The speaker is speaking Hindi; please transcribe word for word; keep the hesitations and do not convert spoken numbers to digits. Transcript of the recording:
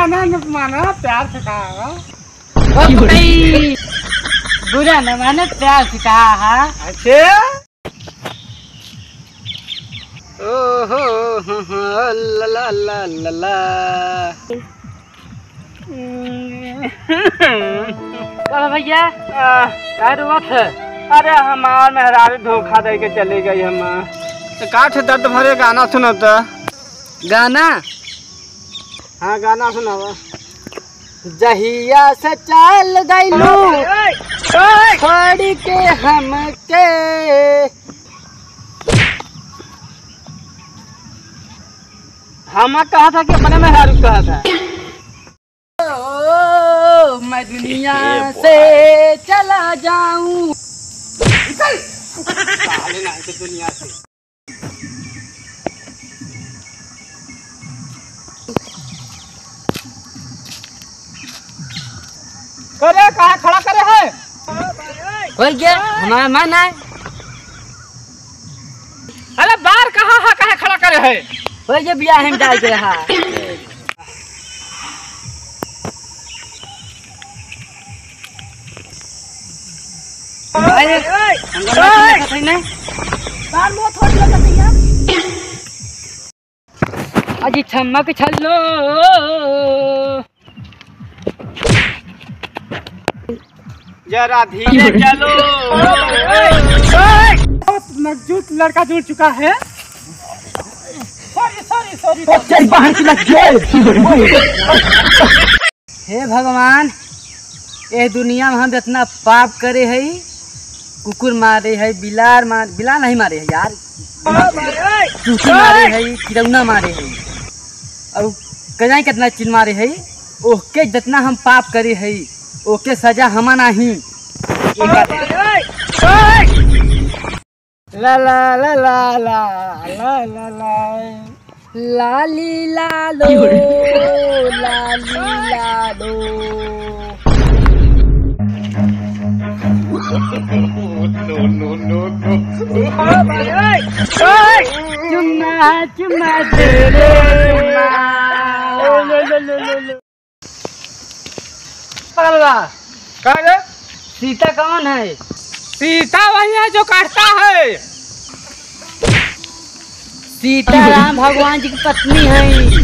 माना न माना प्यार सिखाया। बुरा न माने प्यार सिखाया। अच्छे ओहो ला ला ला ला ला। चलो भैया यार वक्त अरे हमार मेहरारू धोखा दे के चली गई। हम तो काठ दर्द भरे गाना सुनाता। गाना हाँ गाना सुनावा। जहिया से चल गइलू छोड़ के हमके हम कहा था कि अपने मेहरारू कहा था। ओ मैं दुनिया से चला जाऊं। दुनिया से करे कहा खड़ा करे है। हो गया हमारा मन है। अरे बाहर कहाँ है कहाँ खड़ा करे है। हो गया बियाह हम डाल के रहा। अजी चमक छलो जरा धीरे चलो। मजबूत लड़का जुड़ चुका है। Sorry sorry sorry. हे भगवान ये दुनिया में हम इतना पाप करे है। कुकुर मारे है, बिलार मार बिलार नहीं मारे है यार, चूची मारे है, किरौना मारे है और कजाई कितना चीज मारे है। ओके जितना हम पाप करे है ओके सजा हमा नहीं। ला ला ला ला ला ला ला ला लाली लालो लाली लालो। नो नो नो चुम्मा चुम्मा दे रे चुम्मा। सीता कौन है? सीता वही है जो काटता है। सीता राम भगवान जी की पत्नी है।